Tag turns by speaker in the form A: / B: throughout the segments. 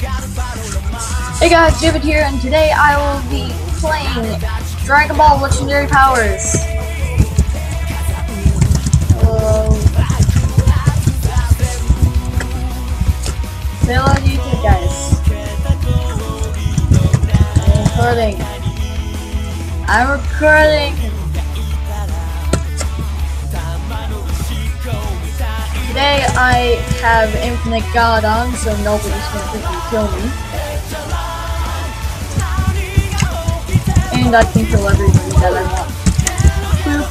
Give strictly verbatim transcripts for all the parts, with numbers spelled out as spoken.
A: Hey guys, David here, and today I will be playing Dragon Ball Legendary Powers. Hello. Say hello to YouTube, guys. I'm recording. I'm recording. Today I have Infinite God on, so nobody's gonna freaking kill me. And I can kill everybody that I want. Boop.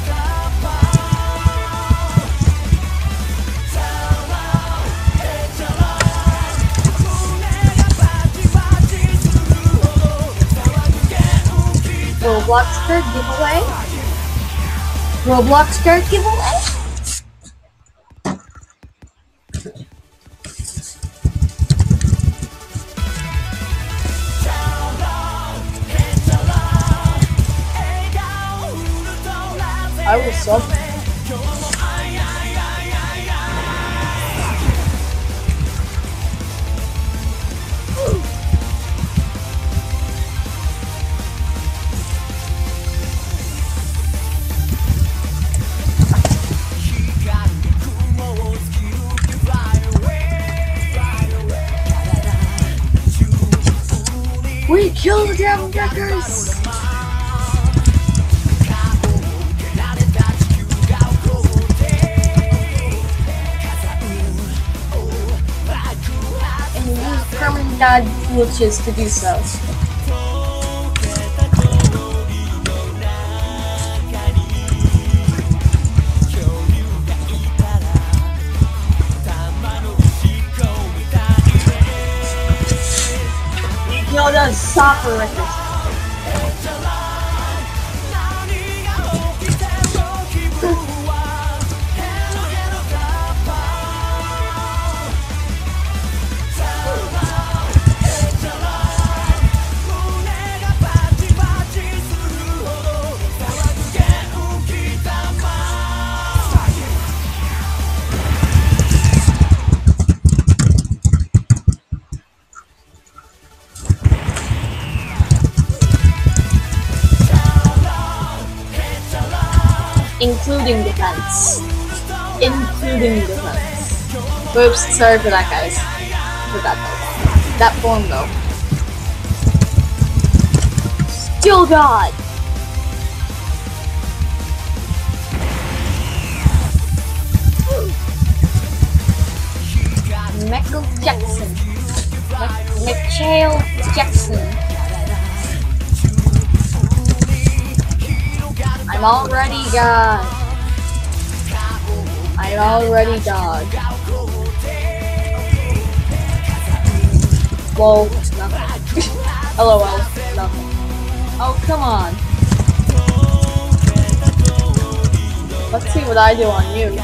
A: Roblox card giveaway? Roblox card giveaway? I will sub. We killed the Dragon Breakers! Permanent dodge glitches to do so. You know those soccer records. Including defense. Including defense. Oops, sorry for that, guys. Forgot that. That form, though. Steel God! Michael Jackson. Michael Jackson. I'm already God. I'm already God. Whoa, nothing. LOL, nothing. Oh, come on. Let's see what I do on you.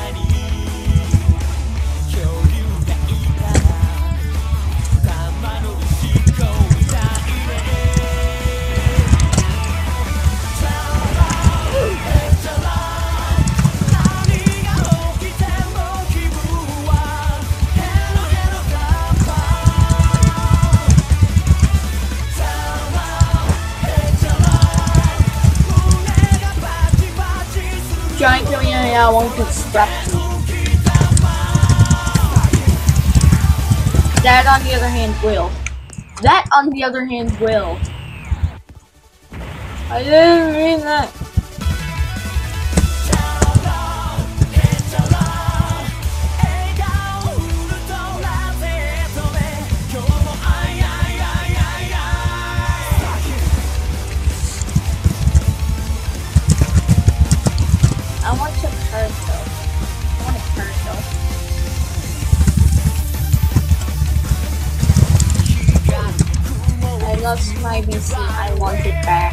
A: Giant Kamehameha won't distract me. That, on the other hand, will. That, on the other hand, will. I didn't mean that. I want to Kurto. I want a Kurto. I lost my B C. I want it back.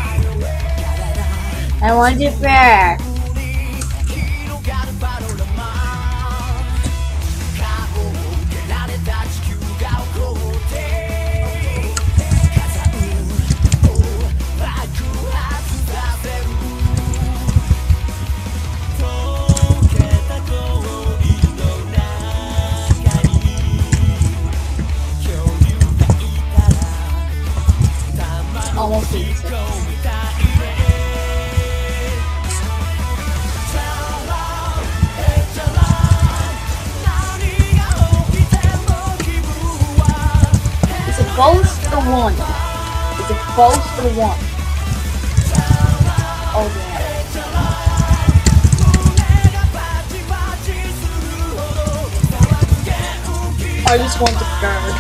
A: I want it back. almost eighty-six. Is it both or one? Is it both or one? Oh yeah. I just want the guard.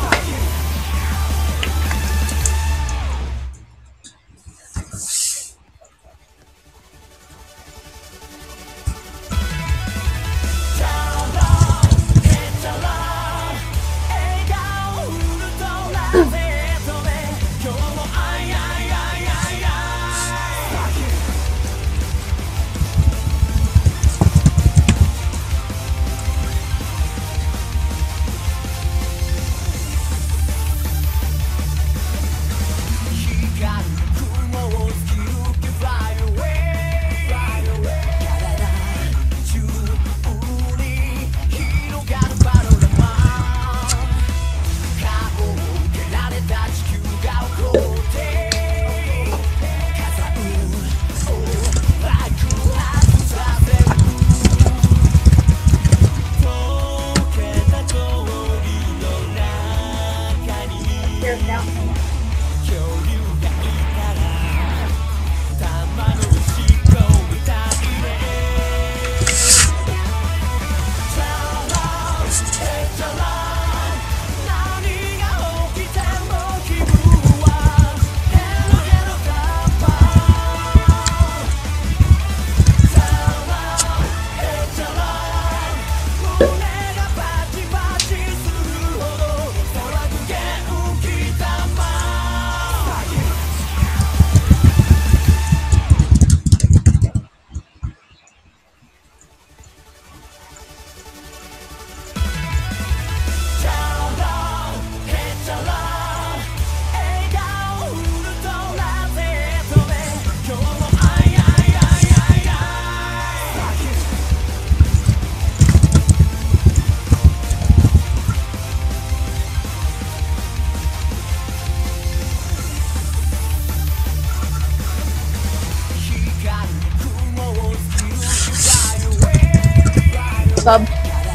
A: Sub.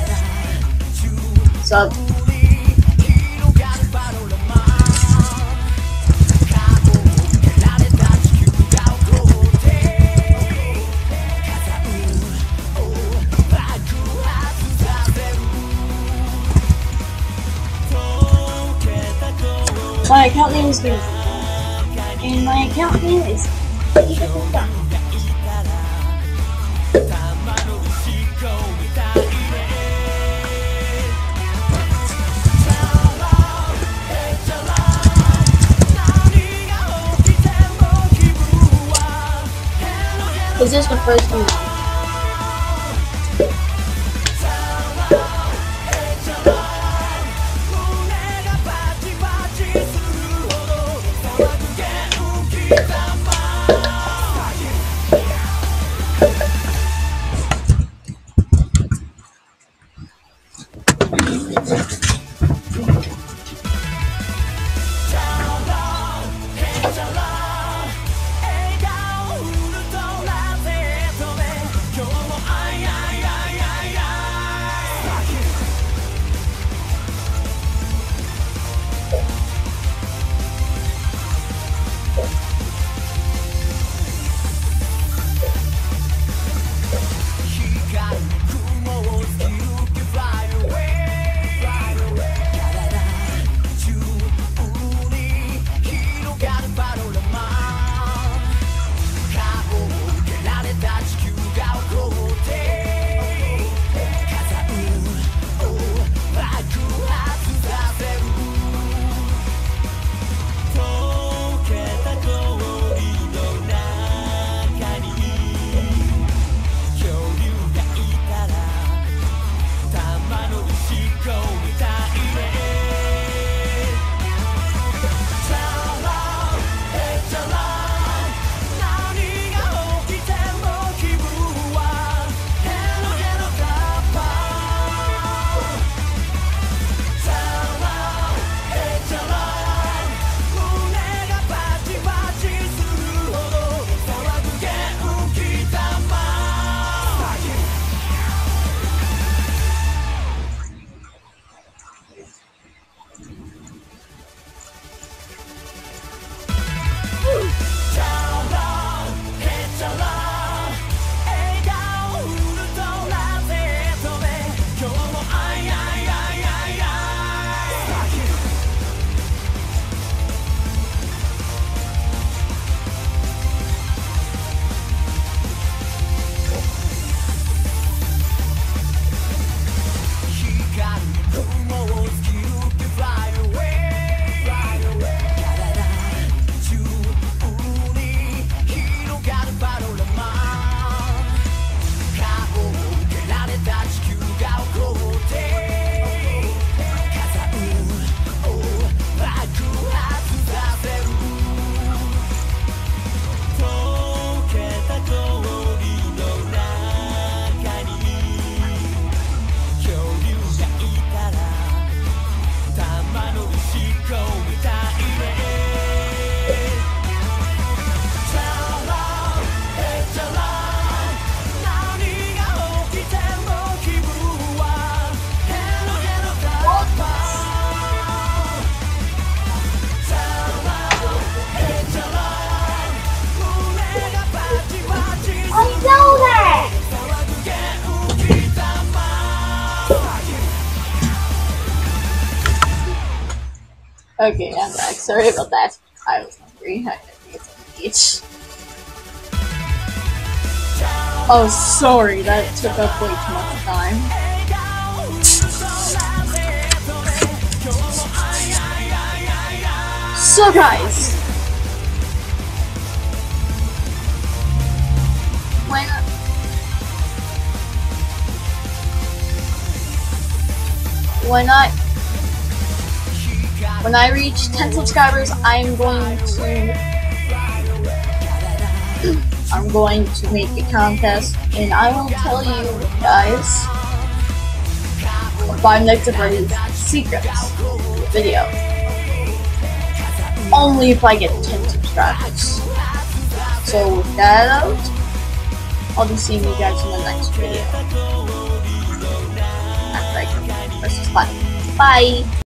A: Sub. My account name is Green. And my account name is Green. Is this the first one? Okay, I'm back. Sorry about that. I was hungry. I had to get something to eat. Oh, sorry. That took up way too much time. So, guys, when when I when I reach ten subscribers, I'm going to I'm going to make a contest, and I will tell you guys Five Nights at Freddy's secrets video. Only if I get ten subscribers. So with that out, I'll be seeing you guys in the next video. After I press this button. Bye!